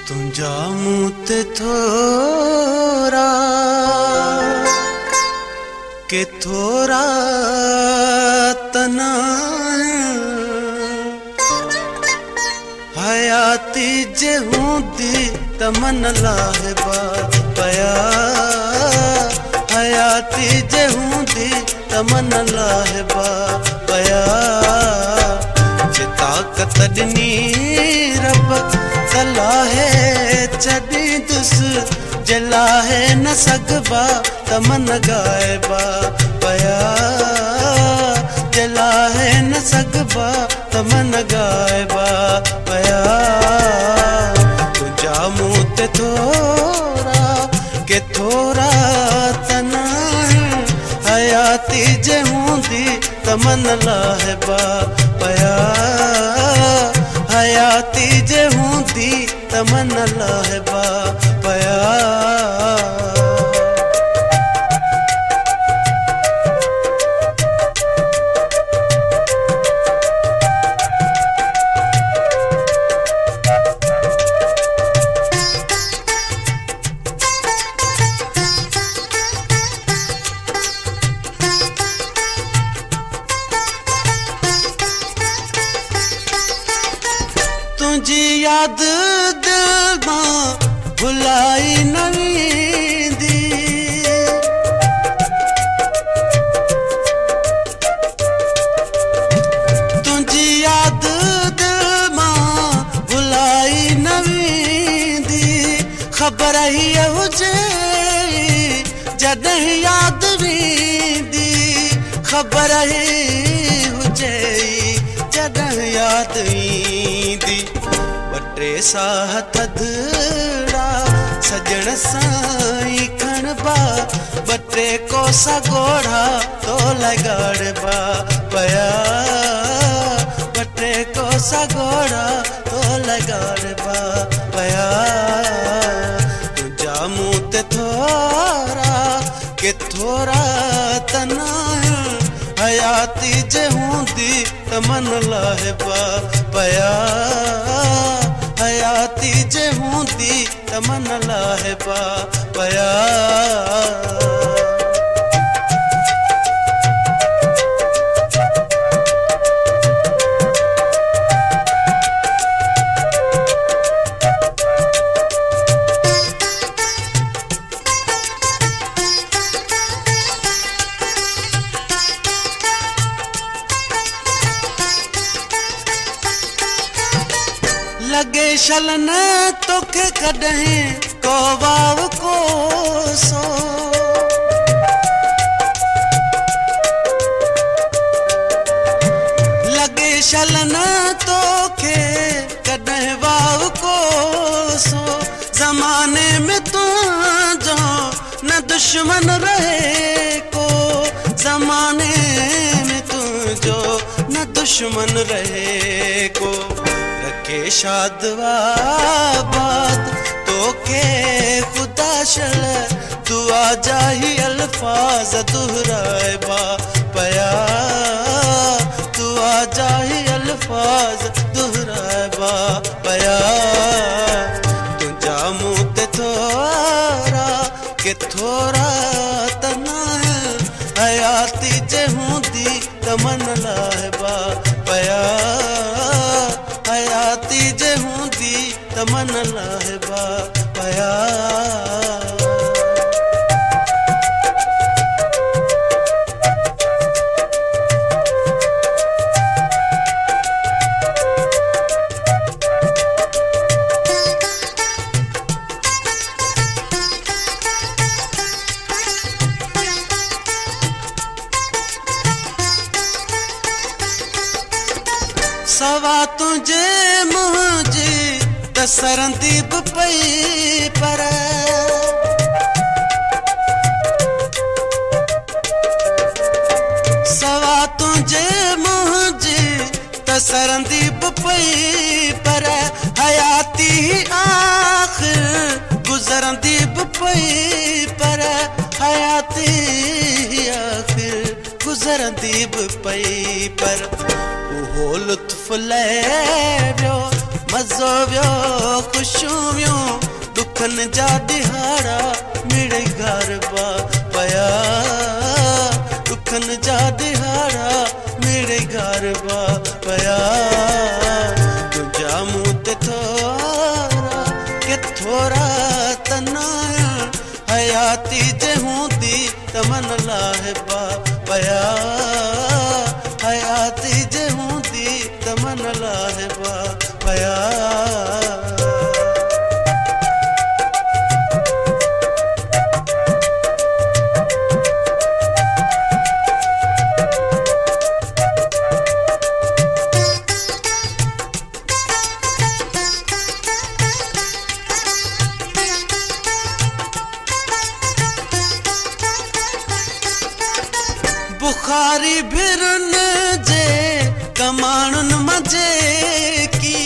तुंजा मुँह ते थोरा के थोरा तना हयाती जे हूंदी तमन लाहिबा पया हयाती जे हूंदी तमन लाहिबा पया जे ताकत ॾिनी रब तलाहे छॾी दुस जे लाहे न सघबा तमन गाइबा पया जे लाहे न सघबा तमन गाइबा पया तुंजा मुँह ते थोरा के थोरा तना हयाती जे हूंदी तमन लाहिबा पया हयाती जे हूंदी तमन लाहिबा पया तुझी याद दिल मां भुलाई न वेंदी तुझी याद दिल मां भुलाई न वेंदी ख़बर ही हुजे जॾहिं याद वेंदी ख़बर ही हुजे जॾहिं याद वेंदी टे साह थधड़ा सजण साई खणबा बटे कोसा गोढ़ा तो लगाड़बा पया बटे कोसा गोढ़ा तो लगाड़बा पया तुंजा मुँह ते थोरा के थोरा तना हयाती जे हूंदी तमन लाहिबा पया हयाती जे हूंदी तमन लाहिबा पया लगे शलन तोखे कॾहिं को वाव कोसो लगे शलन तोखे कॾहिं वाव कोसो ज़माने में तुंहिंजो न दुश्मन रहे को ज़माने में तुंहिंजो न दुश्मन रहे को के शादवा बात तो के खुदा शल दुआ जाही अल्फाज दोहराइबा पया दुआ जाही अल्फाज दोहराइबा पया तुंजा मुँह ते थोरा के थोरा तना हयाती जे हूंदी तमन लाहिबा पया हयाती जे हूंदी तमन लाहिबा पया सवा तुझे मुझे तसरंदीब पई पर सवा तुझे मुझे तसरंदीब पई पर हयाती आखिर गुजरंदीब पई पर हयाती आखिर गुजरंदीब पई पर वो लुत्फ ले मज़ो वियो ख़ुशियूं वियूं दुखनि जा ॾिहाड़ा मिड़े गरबा पया दुखनि जा ॾिहाड़ा मिड़े गरबा पया तुंहिंजा मूं ते थोरा के थोरा तनाया हयाती जे हूंदी त मन लाहिबा पया हयाती जे हूंदी त मन लाहिबा पया बुखारी भिरन जे कमाणन मजे की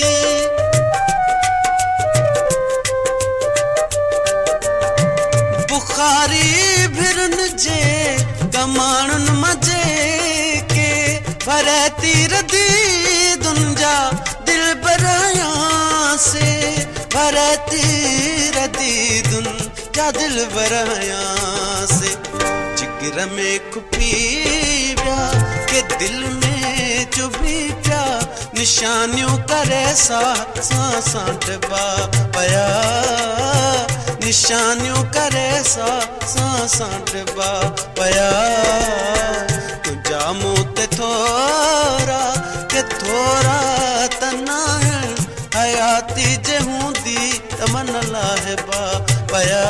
बुखारी भिरन जे कमाणन मजे के भरती रदी दुंजा दिल बराया से भरती रदी दुंजा दिल बराया से जिगर में खुपी प्या के दिल में चुभी प्या निशानियों करे सा सांटबा पया निशानियों करे सा सांटबा पया तुंहिंजा मूं ते थोरा के थोरा तनाहण हयाती जे हूंदी त मन लाहिबा पया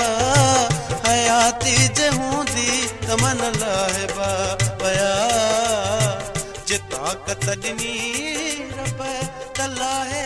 हयाती जे हूंदी त मन लाहिबा पया जे ताक़त ॾिनी रब त लाहे